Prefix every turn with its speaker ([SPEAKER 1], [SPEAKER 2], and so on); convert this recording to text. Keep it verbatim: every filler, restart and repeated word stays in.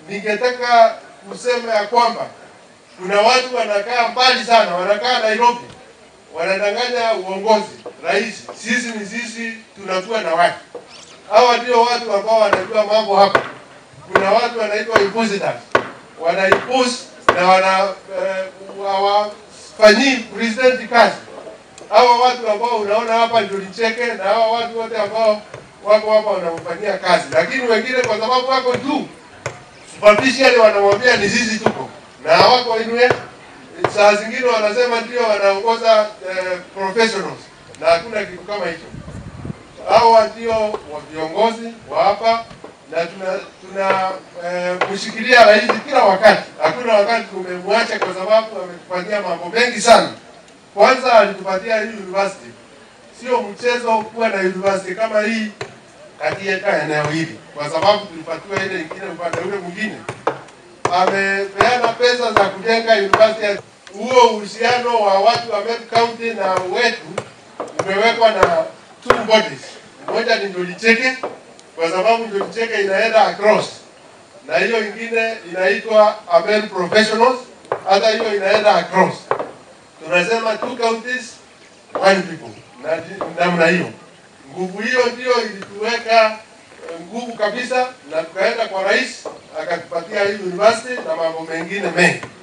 [SPEAKER 1] ningetaka kusema ya kwamba kuna watu wanakaa mbali sana, wanakaa Nairobi, wanadanganya uongozi, rais, sisi ni sisi, tunakuwa na watu. Hawa ndio watu ambao wanajua mambo hapa. Kuna watu wanaitwa impositors, wanaimpose na wana hawafanyi uh, president kazi. Hawa watu ambao unaona hapa ndio Cheke, na hawa watu wote ambao wako hapa wanamfanyia kazi, lakini wengine kwa sababu wako juu superficially wanamwambia ni sisi tuko na hawako inwe. Saa zingine wanasema ndio wanaongoza uh, professionals, na hakuna kitu kama hicho. Hawa ndio wa viongozi wa hapa, na tuna tuna uh, kushikilia rais kila wakati. Hakuna wakati tumemwacha kwa sababu ametufanyia mambo mengi sana. Kwanza alitupatia hii university. Sio mchezo kuwa na university kama hii katika eneo hili, kwa sababu tulipatiwa ile nyingine upande ule mwingine. Amepeana pesa za kujenga university. Huo uhusiano wa watu wa Meru County na wetu umewekwa na two bodies. Moja ni Njoli Cheke, kwa sababu Njoli Cheke inaenda across, na hiyo nyingine inaitwa Amen Professionals, hata hiyo inaenda across. Tunasema two counties, one people. Na namna hiyo, nguvu hiyo ndio ilituweka nguvu kabisa, na tukaenda kwa rais akatupatia hii university na mambo mengine mengi.